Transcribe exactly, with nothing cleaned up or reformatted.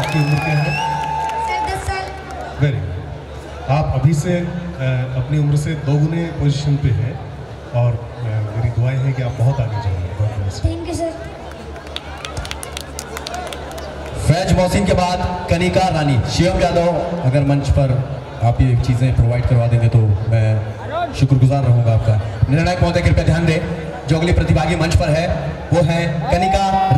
आपकी उम्र क्या है? दस साल। Very good. आप अभी से अपनी उम्र से दोगुने पोजीशन पे हैं और मेरी दुआएं हैं कि आप बहुत आगे जाएंगे। Thank you sir. Faiz Mohsin के बाद कनिका रानी। शिवम यादव अगर मंच पर आप ये चीज़ें प्रोवाइड करवा देंगे तो मैं शुक्रगुजार रहूंगा आपका। निर्णायक महोदय कृपया ध्यान दें, जो अगली प्रतिभागी मंच पर है वो है कनिका